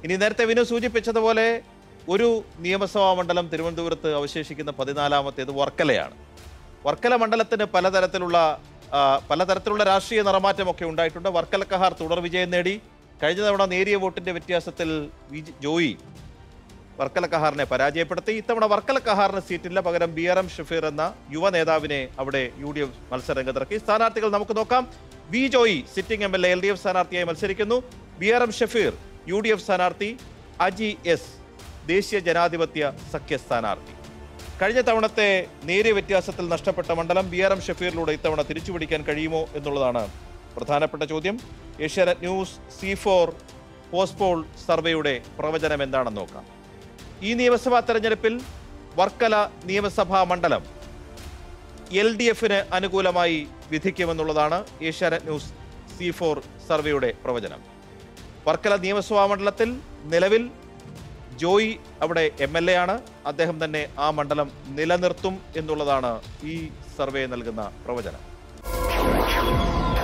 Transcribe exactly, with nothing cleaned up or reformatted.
ഇനി നേരത്തെ വിനു സൂചിപ്പിച്ചതുപോലെ ഒരു നിയമസഭാ മണ്ഡലം തിരുവനന്തപുരത്ത് അവശേഷിക്കുന്ന പതിനാലാമത്തേത് വർക്കലയാണ്. വർക്കല മണ്ഡലത്തിന് പലതരത്തിലുള്ള പലതരത്തിലുള്ള രാഷ്ട്രീയ നിറമാറ്റമൊക്കെ ഉണ്ടായിട്ടുണ്ട്. വർക്കല കഹാർ തുടർ വിജയം നേടി. കഴിഞ്ഞ തവണ നേരിയ വോട്ടിന്റെ വ്യത്യാസത്തിൽ ജോയി വർക്കല കഹാറിനെ പരാജയപ്പെടുത്തി. ഇത്തവണ വർക്കല കഹാറിന് സീറ്റില്ല, പകരം ബി ആർ എം ഷഫീർ എന്ന യുവ നേതാവിനെ അവിടെ യു ഡി എഫ് മത്സരരംഗത്തിറക്കി. സ്ഥാനാർത്ഥികൾ നമുക്ക് നോക്കാം. V Joy sitting M L A L D F സ്ഥാനാർത്ഥിയായി മത്സരിക്കുന്നു. B R M Shafeer U D F സ്ഥാനാർത്ഥി. അജി എസ് ദേശീയ ജനാധിപത്യ സഖ്യ സ്ഥാനാർത്ഥി. കഴിഞ്ഞ തവണത്തെ നേരിയ വ്യത്യാസത്തിൽ നഷ്ടപ്പെട്ട മണ്ഡലം ബി ആർ എം ഷഫീറിലൂടെ ഇത്തവണ തിരിച്ചുപിടിക്കാൻ കഴിയുമോ എന്നുള്ളതാണ് പ്രധാനപ്പെട്ട ചോദ്യം. Asianet news C four post poll സർവേയുടെ പ്രവചനം എന്താണെന്ന് നോക്കാം. ഈ നിയമസഭാ തെരഞ്ഞെടുപ്പിൽ വർക്കല നിയമസഭാ മണ്ഡലം എൽ ഡി എഫിന് അനുകൂലമായി വിധിക്കുമെന്നുള്ളതാണ് ഏഷ്യാനെറ്റ് ന്യൂസ് സി ഫോർ സർവേയുടെ പ്രവചനം. വർക്കല നിയമസഭാ മണ്ഡലത്തിൽ നിലവിൽ ജോയി അവിടെ എം എൽ എ ആണ്. അദ്ദേഹം തന്നെ ആ മണ്ഡലം നിലനിർത്തും എന്നുള്ളതാണ് ഈ സർവേ നൽകുന്ന പ്രവചനം.